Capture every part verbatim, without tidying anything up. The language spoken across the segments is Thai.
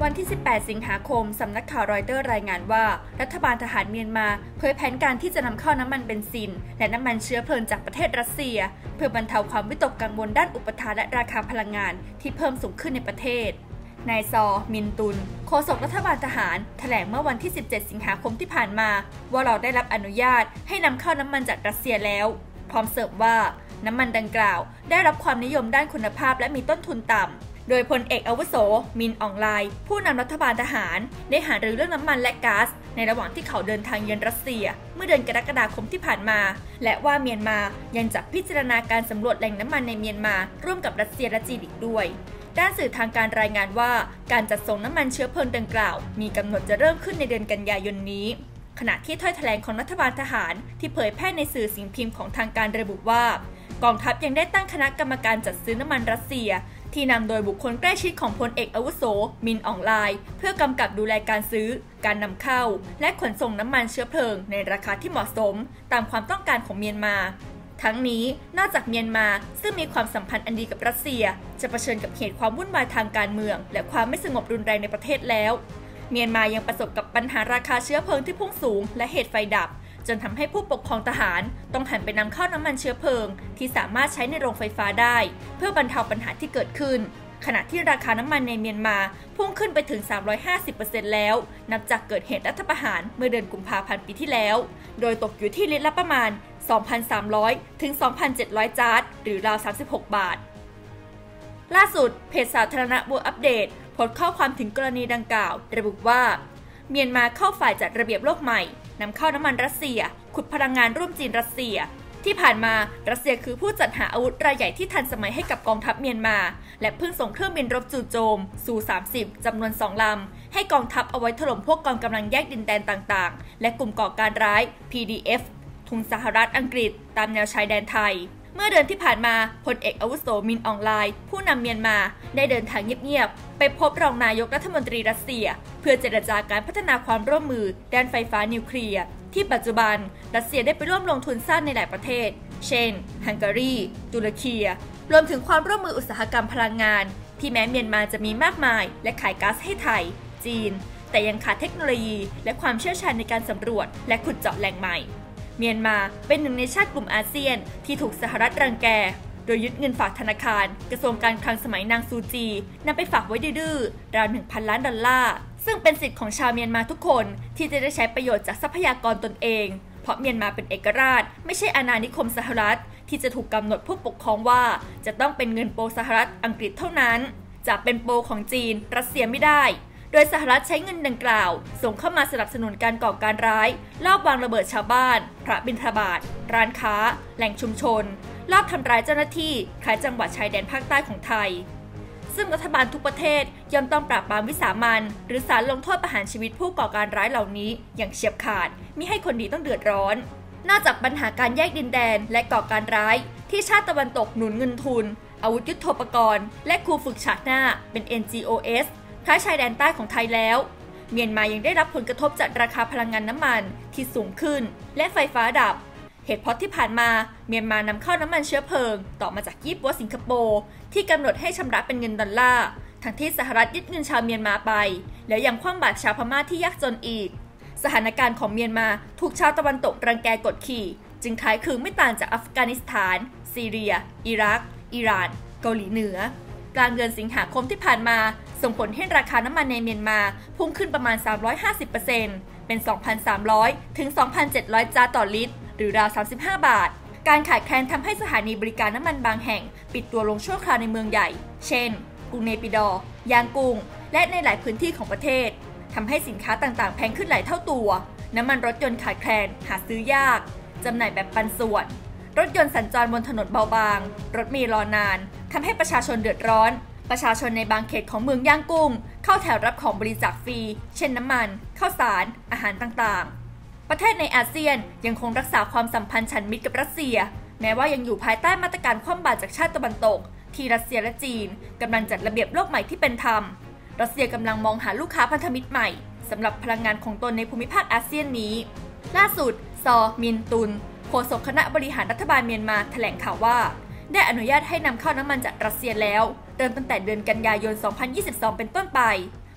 วันที่ สิบแปด สิงหาคม สำนักข่าวรอยเตอร์รายงานว่ารัฐบาลทหารเมียนมาเผยแผนการที่จะนำเข้าน้ำมันเบนซินและน้ำมันเชื้อเพลิงจากประเทศรัสเซียเพื่อบรรเทาความวิตกกังวลด้านอุปทานและราคาพลังงานที่เพิ่มสูงขึ้นในประเทศนายซอ มินตุนโฆษกรัฐบาลทหารแถลงเมื่อวันที่ สิบเจ็ด สิงหาคมที่ผ่านมาว่าเราได้รับอนุญาตให้นำเข้าน้ำมันจากรัสเซียแล้วพร้อมเสริมว่าน้ำมันดังกล่าวได้รับความนิยมด้านคุณภาพและมีต้นทุนต่ำโดยพลเอกอาวุโสมินอองไลน์ผู้นำรัฐบาลทหารได้หารือเรื่องน้ำมันและก๊าซในระหว่างที่เขาเดินทางเยือนรัสเซียเมื่อเดือนกรกฎาคมที่ผ่านมาและว่าเมียนมายังจะพิจารณาการสำรวจแหล่งน้ำมันในเมียนมาร่วมกับรัสเซียและจีนอีกด้วยด้านสื่อทางการรายงานว่าการจัดส่งน้ำมันเชื้อเพลิงดังกล่าวมีกำหนดจะเริ่มขึ้นในเดือนกันยายนนี้ขณะที่ถ้อยแถลงของรัฐบาลทหารที่เผยแพร่ในสื่อสิ่งพิมพ์ของทางการระบุว่ากองทัพยังได้ตั้งคณะกรรมการจัดซื้อน้ำมันรัสเซียที่นำโดยบุคคลใกล้ชิดของพลเอกอาวุโสมินอองไลน์เพื่อกำกับดูแลการซื้อการนำเข้าและขนส่งน้ำมันเชื้อเพลิงในราคาที่เหมาะสมตามความต้องการของเมียนมาทั้งนี้นอกจากเมียนมาซึ่งมีความสัมพันธ์อันดีกับรัสเซียจะเผชิญกับเหตุความวุ่นวายทางการเมืองและความไม่สงบรุนแรงในประเทศแล้วเมียนมายังประสบกับปัญหาราคาเชื้อเพลิงที่พุ่งสูงและเหตุไฟดับจนทำให้ผู้ปกครองทหารต้องหันไปนำเข้าน้ำมันเชื้อเพลิงที่สามารถใช้ในโรงไฟฟ้าได้เพื่อบรรเทาปัญหาที่เกิดขึ้นขณะที่ราคาน้ำมันในเมียนมาพุ่งขึ้นไปถึง สามร้อยห้าสิบเปอร์เซ็นต์ แล้วนับจากเกิดเหตุรัฐประหารเมื่อเดือนกุมภาพันธ์ปีที่แล้วโดยตกอยู่ที่ลิตรละประมาณ สองพันสามร้อย ถึง สองพันเจ็ดร้อย จาร์ดหรือราวสามสิบหกบาทล่าสุดเพจสาธารณะบัวอัปเดตโพสต์ข้อความถึงกรณีดังกล่าวระบุว่าเมียนมาเข้าฝ่ายจัดระเบียบโลกใหม่นำเข้าน้ำมันรัสเซียขุดพลังงานร่วมจีนรัสเซียที่ผ่านมารัสเซียคือผู้จัดหาอาวุธรายใหญ่ที่ทันสมัยให้กับกองทัพเมียนมาและเพิ่งส่งเครื่องบินรบจู่โจมซู สามสิบ จำนวนสองลำให้กองทัพเอาไว้ถล่มพวกกองกำลังแยกดินแดนต่างๆและกลุ่มก่อการร้าย พี ดี เอฟ ทุนสหรัฐอังกฤษตามแนวชายแดนไทยเมื่อเดือนที่ผ่านมาพลเอกอาวุโสมินอองไลน์ผู้นำเมียนมาได้เดินทางเงียบๆไปพบรองนายกรัฐมนตรีรัสเซียเพื่อเจรจาการพัฒนาความร่วมมือด้านไฟฟ้านิวเคลียร์ที่ปัจจุบันรัสเซียได้ไปร่วมลงทุนสร้างในหลายประเทศเช่นฮังการีตุรกีรวมถึงความร่วมมืออุตสาหกรรมพลังงานที่แม้เมียนมาจะมีมากมายและขายก๊าซให้ไทยจีนแต่ยังขาดเทคโนโลยีและความเชี่ยวชาญในการสำรวจและขุดเจาะแหล่งใหม่เมียนมาเป็นหนึ่งในชาติกลุ่มอาเซียนที่ถูกสหรัฐรังแกโดยยึดเงินฝากธนาคารกระทรวงการคลังสมัยนางซูจีนำไปฝากไว้ดื้อๆราว หนึ่งพัน ล้านดอลลาร์ซึ่งเป็นสิทธิ์ของชาวเมียนมาทุกคนที่จะได้ใช้ประโยชน์จากทรัพยากรตนเองเพราะเมียนมาเป็นเอกราชไม่ใช่อาณานิคมสหรัฐที่จะถูกกำหนดผู้ปกครองว่าจะต้องเป็นเงินโปสหรัฐอังกฤษเท่านั้นจะเป็นโปของจีนรัสเซียไม่ได้โดยสหรัฐใช้เงินดังกล่าวส่งเข้ามาสนับสนุนการก่อการร้ายลอบวางระเบิดชาวบ้านพระบิณฑบาตร้านค้าแหล่งชุมชนลอบทำร้ายเจ้าหน้าที่คล้ายจังหวัดชายแดนภาคใต้ของไทยซึ่งรัฐบาลทุกประเทศย่อมต้องปราบปรามวิสามันหรือศาลลงโทษประหารชีวิตผู้ก่อการร้ายเหล่านี้อย่างเฉียบขาดมิให้คนดีต้องเดือดร้อนนอกจากปัญหาการแยกดินแดนและก่อการร้ายที่ชาติตะวันตกหนุนเงินทุนอาวุธยุทโธปกรณ์และครูฝึกฉากหน้าเป็น เอ็น จี โอ เอส คล้ายชายแดนใต้ของไทยแล้วเมียนมายังได้รับผลกระทบจากราคาพลังงานน้ำมันที่สูงขึ้นและไฟฟ้าดับเหตุเพราะที่ผ่านมาเมียนมานำเข้าน้ำมันเชื้อเพลิงต่อมาจากญี่ปุ่นสิงคโปร์ที่กำหนดให้ชำระเป็นเงินดอลลาร์ทั้งที่สหรัฐยึดเงินชาวเมียนมาไปแล้วยังคว่ำบาตรชาวพม่าที่ยากจนอีกสถานการณ์ของเมียนมาถูกชาวตะวันตกรังแกกดขี่จึงคล้ายคลึงไม่ต่างจากอัฟกานิสถานซีเรียอิรักอิหร่านเกาหลีเหนือกลางเดือนสิงหาคมที่ผ่านมาส่งผลให้ราคาน้ำมันในเมียนมาพุ่งขึ้นประมาณ สามร้อยห้าสิบเปอร์เซ็นต์ เป็น สองพันสามร้อย ถึง สองพันเจ็ดร้อย จาร์ดต่อลิตรหรือราว สามสิบห้า บาทการขาดแคลนทำให้สถานีบริการน้ำมันบางแห่งปิดตัวลงชั่วคราวในเมืองใหญ่เช่นกรุงเนปิดอร์ยางกุ้งและในหลายพื้นที่ของประเทศทำให้สินค้าต่างๆแพงขึ้นหลายเท่าตัวน้ำมันรถยนต์ขาดแคลนหาซื้อยากจำหน่ายแบบปันส่วนรถยนต์สัญจรบนถนนเบาบางรถเมล์รอนานทำให้ประชาชนเดือดร้อนประชาชนในบางเขตของเมืองย่างกุ้งเข้าแถวรับของบริจาคฟรีเช่นน้ำมันข้าวสารอาหารต่างๆประเทศในอาเซียนยังคงรักษาความสัมพันธ์ฉันมิตรกับรัสเซียแม้ว่ายังอยู่ภายใต้มาตรการคว่ำบาตรจากชาติตะวันตกที่รัสเซียและจีนกำลังจัดระเบียบโลกใหม่ที่เป็นธรรมรัสเซียกำลังมองหาลูกค้าพันธมิตรใหม่สำหรับพลังงานของตนในภูมิภาคอาเซียนนี้ล่าสุดซอ มินตุนโฆษกคณะบริหารรัฐบาลเมียนมาแถลงข่าวว่าได้อนุญาตให้นำเข้าน้ำมันจากรัสเซียแล้วเริ่มตั้งแต่เดือนกันยายน สองพันยี่สิบสอง เป็นต้นไป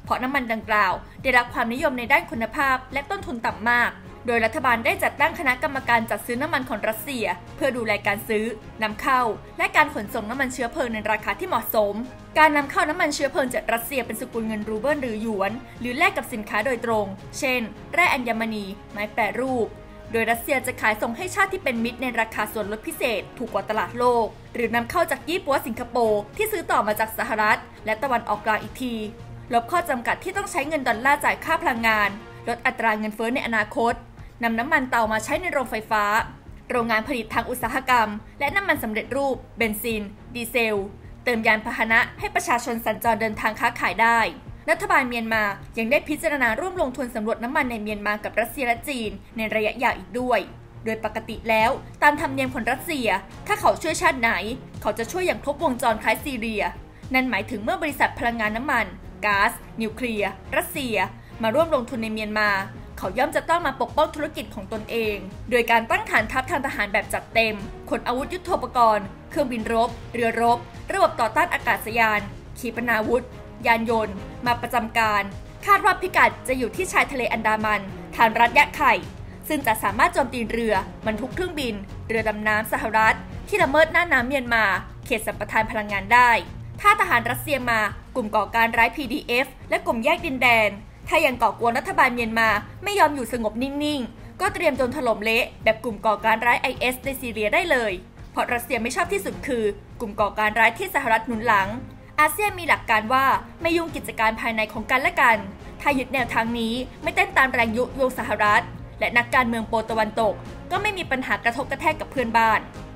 เพราะน้ำมันดังกล่าวได้รับความนิยมในด้านคุณภาพและต้นทุนต่ำมากโดยรัฐบาลได้จัดตั้งคณะกรรมการจัดซื้อน้ำมันของรัสเซียเพื่อดูแลการซื้อนำเข้าและการขนส่งน้ำมันเชื้อเพลิงในราคาที่เหมาะสมการนำเข้าน้ำมันเชื้อเพลิงจากรัสเซียเป็นสกุลเงินรูเบิลหรือหยวนหรือแลกกับสินค้าโดยตรงเช่นแร่อัญมณีไม้แปรรูปโดยรัสเซียจะขายส่งให้ชาติที่เป็นมิตรในราคาส่วนลดพิเศษถูกกว่าตลาดโลกหรือนำเข้าจากญี่ปุ่นสิงคโปร์ที่ซื้อต่อมาจากสหรัฐและตะวันออกกลางอีกทีลบข้อจำกัดที่ต้องใช้เงินดอลลาร์จ่ายค่าพลังงานลดอัตราเงินเฟ้อในอนาคตนำน้ำมันเตามาใช้ในโรงไฟฟ้าโรงงานผลิตทางอุตสาหกรรมและน้ำมันสำเร็จรูปเบนซินดีเซลเติมยานพาหนะให้ประชาชนสัญจรเดินทางค้าขายได้รัฐบาลเมียนมายังได้พิจารณาร่วมลงทุนสำรวจน้ำมันในเมียนมากับรัสเซียและจีนในระยะยาวอีกด้วยโดยปกติแล้วตามธรรมเนียมของรัสเซียถ้าเขาช่วยชาติไหนเขาจะช่วยอย่างครบวงจรคล้ายซีเรียนั่นหมายถึงเมื่อบริษัทพลังงานน้ำมันก๊าซนิวเคลียร์รัสเซียมาร่วมลงทุนในเมียนมาเขาย่อมจะต้องมาปกป้องธุรกิจของตนเองโดยการตั้งฐานทัพทางทหารแบบจัดเต็มขนอาวุธยุทโธปกรณ์เครื่องบินรบเรือรบระบบต่อต้านอากาศยานขีปนาวุธยานยนต์มาประจำการคาดว่าพิกัดจะอยู่ที่ชายทะเลอันดามันฐานรัฐยะไข่ซึ่งจะสามารถโจมตีเรือบรรทุกเครื่องบินเรือดำน้ำสหรัฐที่ละเมิดหน้าน้ำเมียนมาเขตสัมปทานพลังงานได้ถ้าทหารรัสเซียมากลุ่มก่อการร้าย พี ดี เอฟ และกลุ่มแยกดินแดนถ้ายังก่อกวนรัฐบาลเมียนมาไม่ยอมอยู่สงบนิ่งๆก็เตรียมโดนถล่มเละแบบกลุ่มก่อการร้าย ไอ เอส ในซีเรียได้เลยเพราะรัสเซียไม่ชอบที่สุดคือกลุ่มก่อการร้ายที่สหรัฐหนุนหลังอาเซียนมีหลักการว่าไม่ยุ่งกิจการภายในของกันและกันถ้ายึดแนวทางนี้ไม่เต้นตามแรงยุยงสหรัฐและนักการเมืองโปรตะวันตกก็ไม่มีปัญหากระทบกระแทกกับเพื่อนบ้าน